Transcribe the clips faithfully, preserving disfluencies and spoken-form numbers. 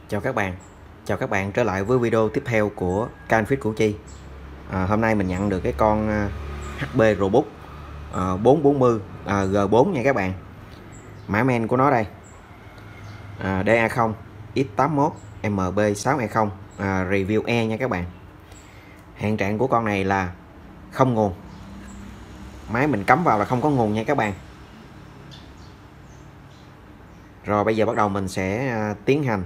Chào các bạn, chào các bạn trở lại với video tiếp theo của Canfit Củ Chi. à, Hôm nay mình nhận được cái con hát pê Robook à, bốn bốn mươi à, G bốn nha các bạn. Mã men của nó đây à, đê a không X tám mốt M B sáu hai không, à, review E nha các bạn. Hiện trạng của con này là không nguồn, máy mình cắm vào là không có nguồn nha các bạn. Rồi bây giờ bắt đầu mình sẽ à, tiến hành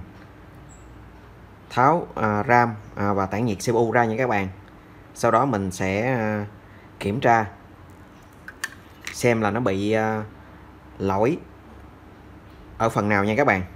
tháo à, RAM à, và tản nhiệt xê pê u ra nha các bạn. Sau đó mình sẽ à, kiểm tra xem là nó bị à, lỗi ở phần nào nha các bạn.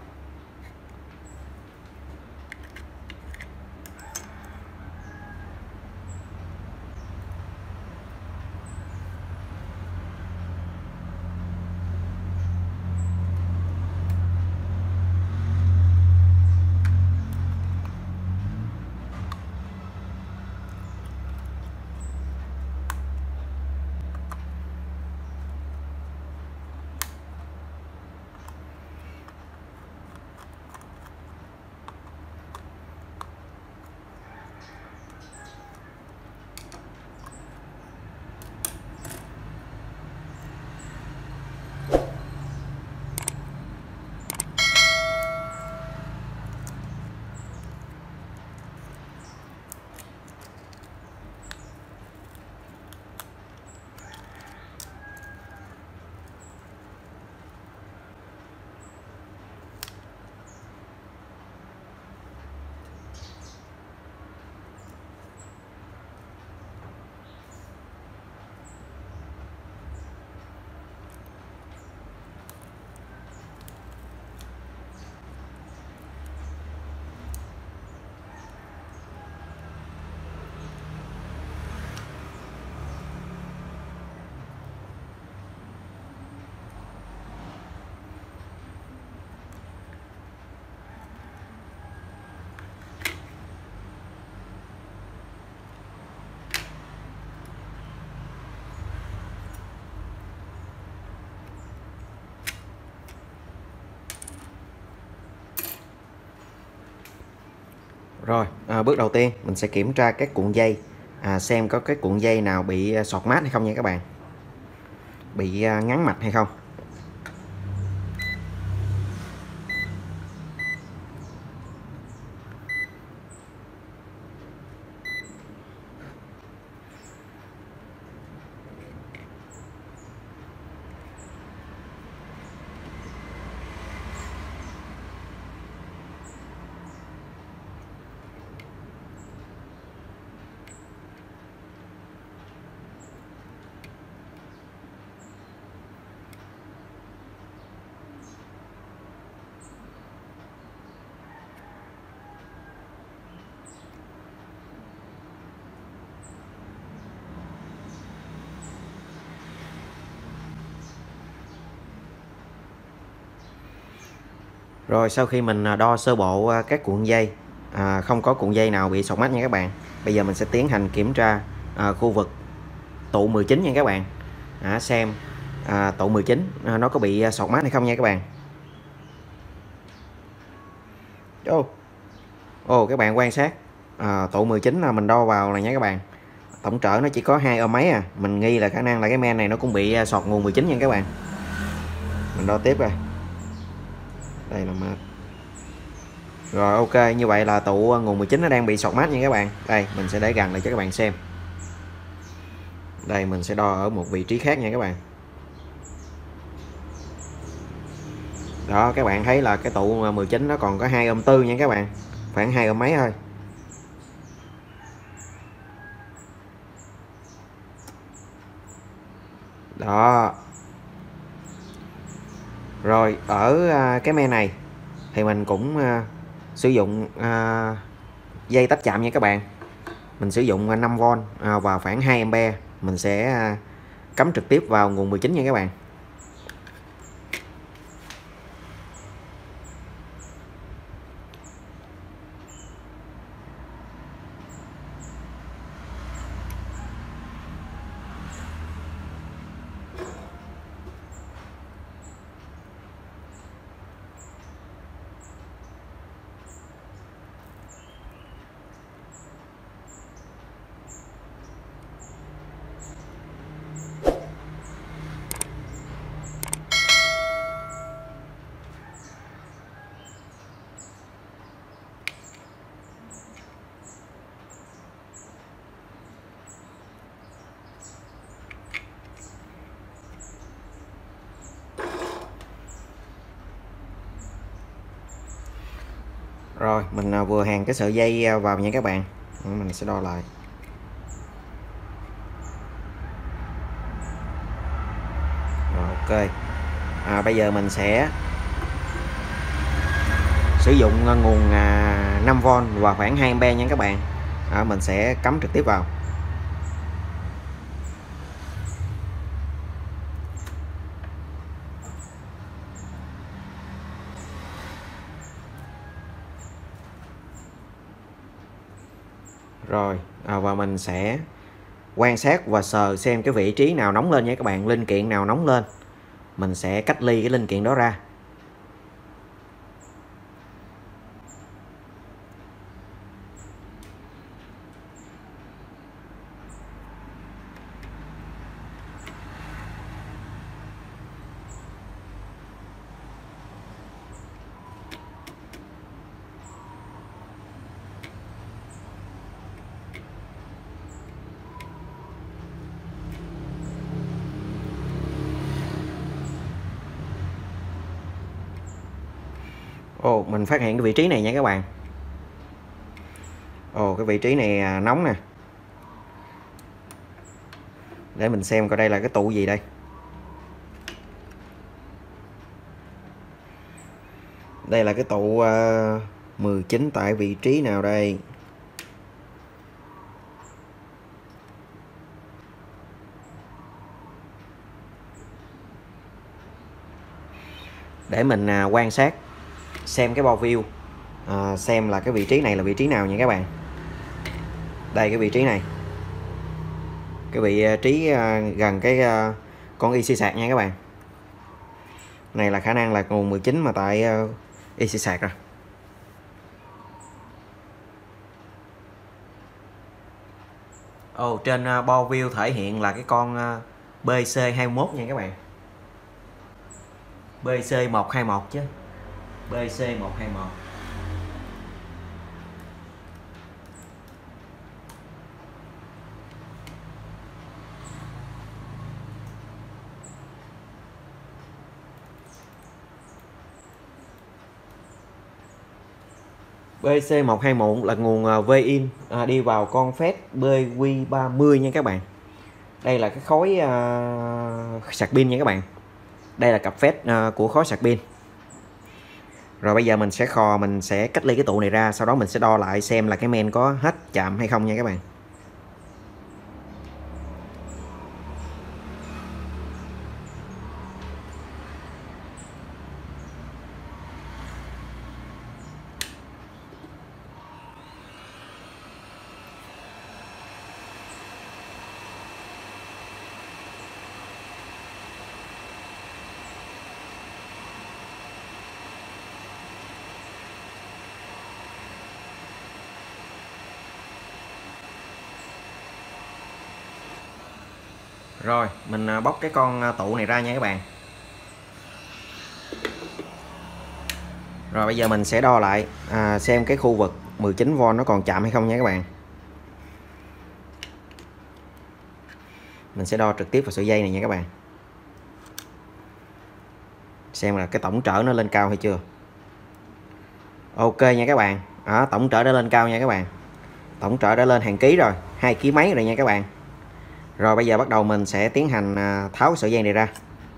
Rồi à, bước đầu tiên mình sẽ kiểm tra các cuộn dây, à, xem có cái cuộn dây nào bị sọt mát hay không nha các bạn, bị à, ngắn mạch hay không. Rồi sau khi mình đo sơ bộ các cuộn dây, à, không có cuộn dây nào bị sọt mát nha các bạn. Bây giờ mình sẽ tiến hành kiểm tra à, khu vực tụ mười chín nha các bạn, à, xem à, tụ mười chín à, nó có bị sọt mát hay không nha các bạn. Ô oh. oh, các bạn quan sát à, tụ mười chín là mình đo vào này nha các bạn. Tổng trở nó chỉ có hai ôm mấy à, mình nghi là khả năng là cái men này nó cũng bị sọt nguồn mười chín nha các bạn. Mình đo tiếp rồi, đây là mát. Rồi ok, như vậy là tụ nguồn mười chín nó đang bị sọt mát nha các bạn. Đây mình sẽ để gần lại cho các bạn xem. Đây mình sẽ đo ở một vị trí khác nha các bạn. Đó, các bạn thấy là cái tụ mười chín nó còn có hai ôm tư nha các bạn, khoảng hai ôm mấy thôi. Đó. Rồi ở cái me này thì mình cũng uh, sử dụng uh, dây tách chạm nha các bạn. Mình sử dụng năm vôn uh, và khoảng hai ampe. Mình sẽ uh, cắm trực tiếp vào nguồn mười chín nha các bạn. Rồi mình vừa hàn cái sợi dây vào nha các bạn. Mình sẽ đo lại. Rồi, ok. À, bây giờ mình sẽ sử dụng nguồn năm vôn và khoảng hai am nha các bạn. À, mình sẽ cắm trực tiếp vào. Rồi à, và mình sẽ quan sát và sờ xem cái vị trí nào nóng lên nha các bạn, linh kiện nào nóng lên mình sẽ cách ly cái linh kiện đó ra. Ồ, mình phát hiện cái vị trí này nha các bạn. Ồ, cái vị trí này nóng nè. Để mình xem coi đây là cái tụ gì đây. Đây là cái tụ uh, mười chín tại vị trí nào đây? Để mình uh, quan sát xem cái bo view, uh, xem là cái vị trí này là vị trí nào nha các bạn. Đây, cái vị trí này, cái vị trí uh, gần cái uh, con i xê sạc nha các bạn. Này là khả năng là nguồn mười chín mà tại uh, i xê sạc rồi. Ồ, oh, trên uh, bo view thể hiện là cái con uh, bê xê hai mốt nha các bạn. bê xê một hai một chứ. bê xê một hai một. bê xê một hai một là nguồn V-in à, đi vào con phét bê quy ba mươi nha các bạn. Đây là cái khối uh, sạc pin nha các bạn. Đây là cặp phét uh, của khối sạc pin. Rồi bây giờ mình sẽ khò, mình sẽ cách ly cái tụ này ra, sau đó mình sẽ đo lại xem là cái men có hết chạm hay không nha các bạn. Rồi mình bóc cái con tụ này ra nha các bạn. Rồi bây giờ mình sẽ đo lại à, xem cái khu vực mười chín vôn nó còn chạm hay không nha các bạn. Mình sẽ đo trực tiếp vào sợi dây này nha các bạn. Xem là cái tổng trở nó lên cao hay chưa. Ok nha các bạn. Đó, tổng trở đã lên cao nha các bạn. Tổng trở đã lên hàng ký rồi, hai ký mấy rồi nha các bạn. Rồi bây giờ bắt đầu mình sẽ tiến hành tháo sợi dây này ra.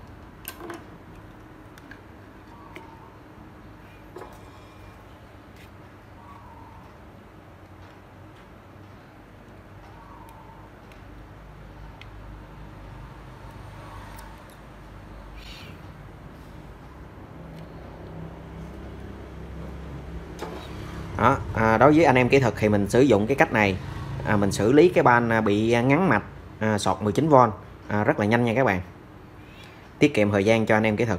Đó, à, đối với anh em kỹ thuật thì mình sử dụng cái cách này, à, mình xử lý cái ban bị ngắn mạch à, sọt mười chín vôn à, rất là nhanh nha các bạn, tiết kiệm thời gian cho anh em kỹ thuật.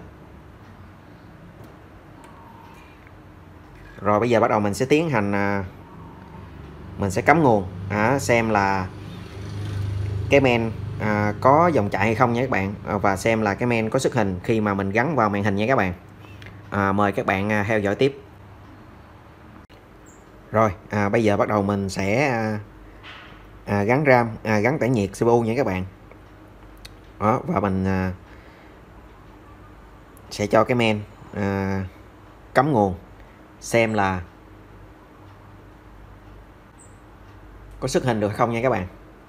Rồi bây giờ bắt đầu mình sẽ tiến hành à, mình sẽ cắm nguồn à, xem là cái men à, có dòng chạy hay không nha các bạn, à, và xem là cái men có xuất hình khi mà mình gắn vào màn hình nha các bạn. À, mời các bạn à, theo dõi tiếp. Rồi à, bây giờ bắt đầu mình sẽ à, à, gắn RAM, à, gắn tản nhiệt xê pê u nha các bạn. Đó, và mình à, sẽ cho cái men à, cắm nguồn xem là có xuất hình được hay không nha các bạn.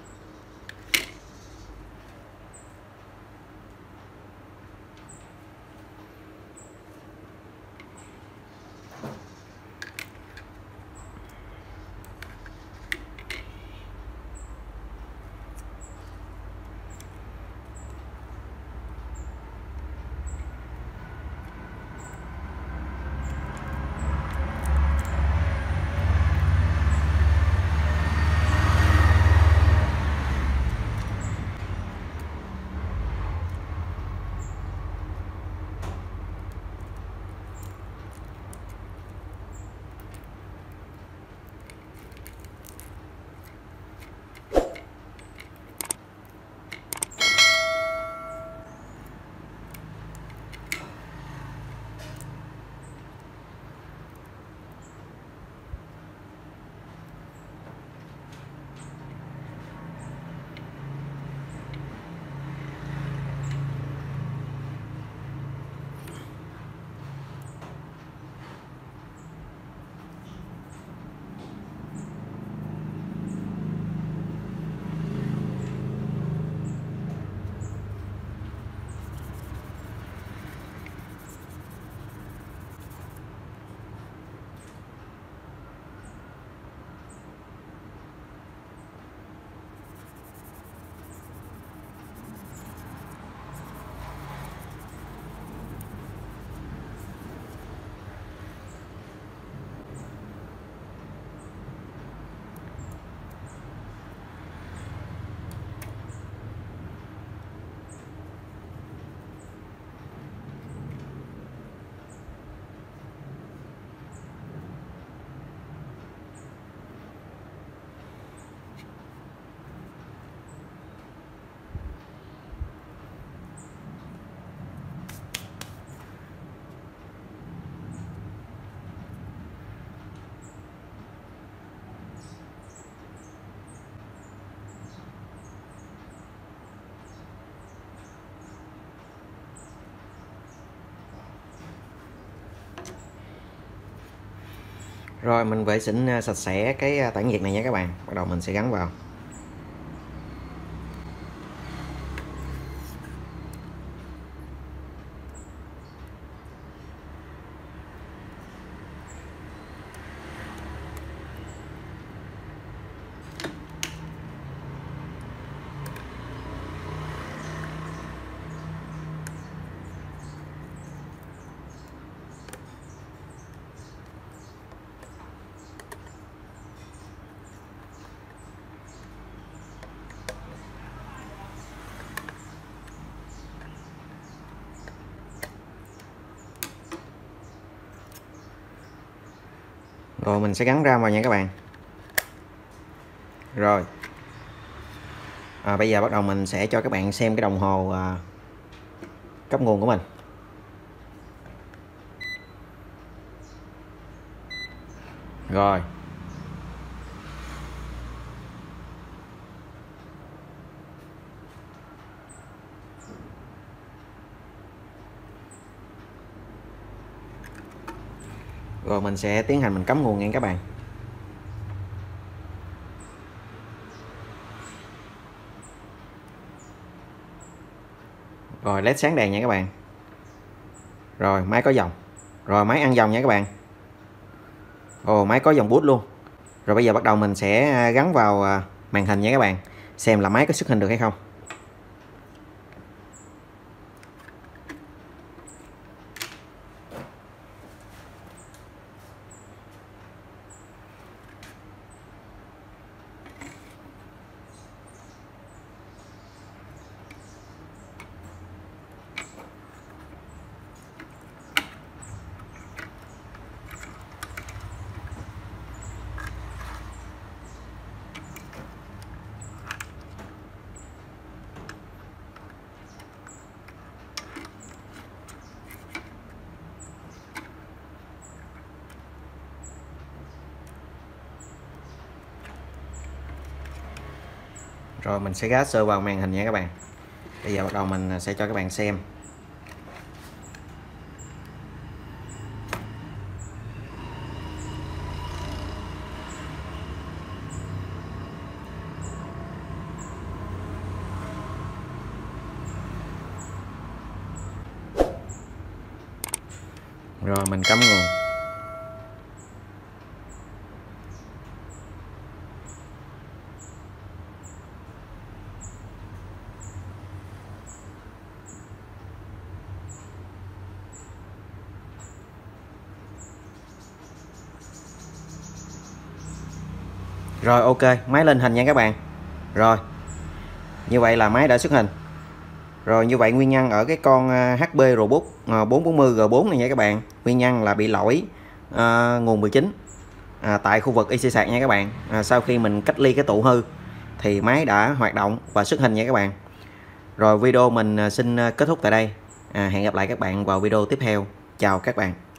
Rồi mình vệ sinh sạch sẽ cái tản nhiệt này nha các bạn. Bắt đầu mình sẽ gắn vào. Rồi mình sẽ gắn ram vào nha các bạn. Rồi à, bây giờ bắt đầu mình sẽ cho các bạn xem cái đồng hồ à, cấp nguồn của mình. Rồi Rồi mình sẽ tiến hành mình cắm nguồn nha các bạn. Rồi led sáng đèn nha các bạn. Rồi máy có dòng. Rồi máy ăn dòng nha các bạn. Ồ, máy có dòng bút luôn. Rồi bây giờ bắt đầu mình sẽ gắn vào màn hình nha các bạn, xem là máy có xuất hình được hay không. Rồi mình sẽ gác sơ vào màn hình nha các bạn. Bây giờ bắt đầu mình sẽ cho các bạn xem. Rồi mình cắm nguồn. Rồi ok, máy lên hình nha các bạn. Rồi như vậy là máy đã xuất hình. Rồi như vậy nguyên nhân ở cái con hát pê Robook bốn bốn mươi G bốn này nha các bạn. Nguyên nhân là bị lỗi à, nguồn mười chín à, tại khu vực i xê sạc nha các bạn. à, Sau khi mình cách ly cái tụ hư thì máy đã hoạt động và xuất hình nha các bạn. Rồi video mình xin kết thúc tại đây. à, Hẹn gặp lại các bạn vào video tiếp theo. Chào các bạn.